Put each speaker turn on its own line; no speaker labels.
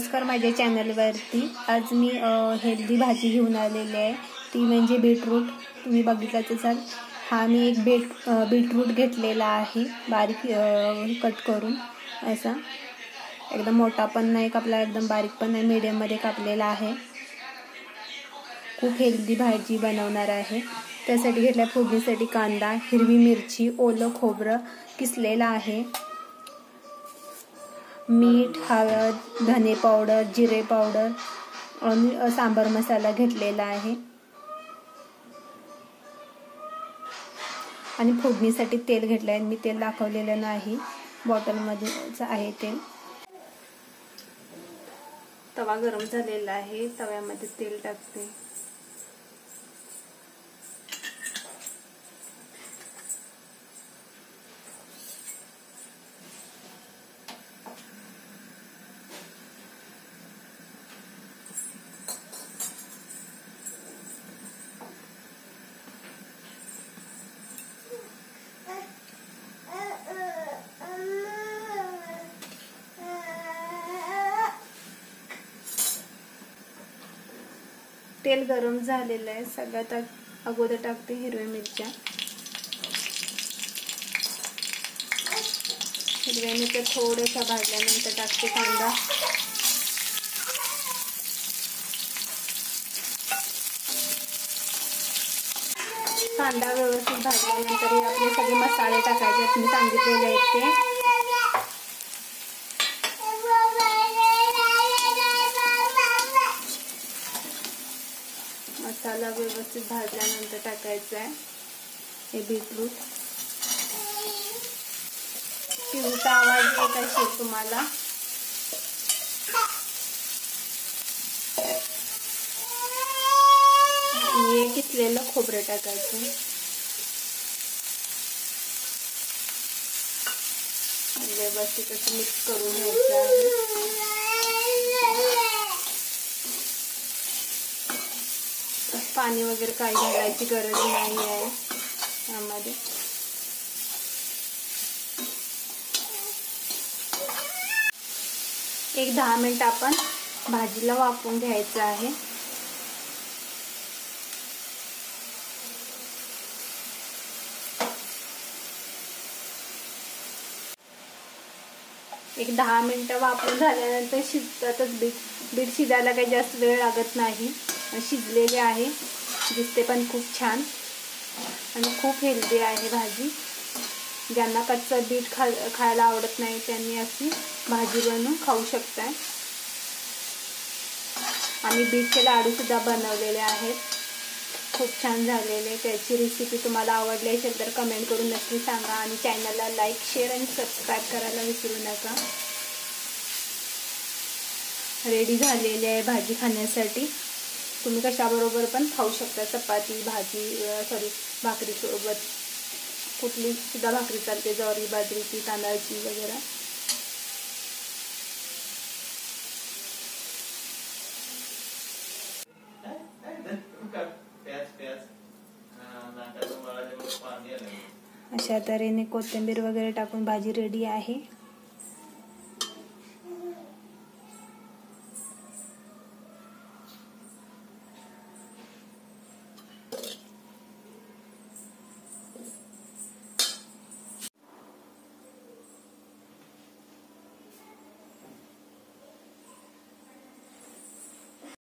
नमस्कार माझ्या चॅनलवरती. आज मी हेल्दी भाजी घेऊन आलेली आहे, ती म्हणजे बीटरूट. तुम्ही बघितलंच असाल. हा मी एक बीटरूट घेतलेला आहे, बारीक कट करून. असा एकदम मोठा पण नाही कापला, एकदम बारीक पण नाही, मीडियममध्ये कापलेला आहे. खूप हेल्दी भाजी बनवणार आहे. त्यासाठी घेतला फोडणीसाठी कांदा, हिरवी मिरची, ओलं खोबरं किसलेलं आहे, मीठ, हळद, धने पावडर, जिरे पावडर आणि सांबार मसाला घेतलेला आहे. आणि फोडणीसाठी तेल घेतलं आहे. मी तेल दाखवलेलं नाही, बॉटलमध्येच आहे तेल. तवा गरम झालेला आहे, तव्यामध्ये तेल टाकते. तेल गरम झालेलं आहे. सगळ्यात अगोदर टाकते हिरव्या मिरच्या. हिरव्या मिरच्या थोड्याशा भाजल्यानंतर टाकते कांदा. कांदा व्यवस्थित भाजल्यानंतर हे आपले सगळे मसाले टाकायचे, मी सांगितलेले आहेत ते. मसाला व्यवस्थित भाजल्यानंतर टाकायचा आहे हे बीटरूट. चिवचा आवाज येत असेल तुम्हाला. हे किसलेलं खोबरं टाकायचं. व्यवस्थित असं मिक्स करून घ्यायचं आहे. पाणी वगैरे काही घालायची गरज नाही आहे यामध्ये. एक 10 मिनिट आपण भाजीला वाफवून घ्यायचं आहे. एक 10 मिनिटं वाफवून झाल्यानंतर शिजतातच. बीट शिजायला काही जास्त वेळ लागत नाही. शिजलेले आहे, दिसते पण खूप छान आणि खूप हेल्दी आहे भाजी. ज्यांना कच्चं बीट खायला आवडत नाही त्यांनी अशी भाजी बनवून खाऊ शकताय. आम्ही बीटचे लाडू सुद्धा बनवलेले आहेत, खूप छान झालेले. त्याची रेसिपी तुम्हाला आवडली असेल तर कमेंट करून नक्की सांगा आणि चॅनलला लाईक, शेअर आणि सबस्क्राईब करायला विसरू नका. रेडी झालेली आहे भाजी खाण्यासाठी. तुम्ही कशाबरोबर पण खाऊ शकता, चपाती, भाकरीसोबत. कुठली सुद्धा भाकरी चालते, ज्वारी, बाजरीची, तांदळाची वगैरे. अशा तऱ्हेने कोथिंबीर वगैरे टाकून भाजी रेडी आहे.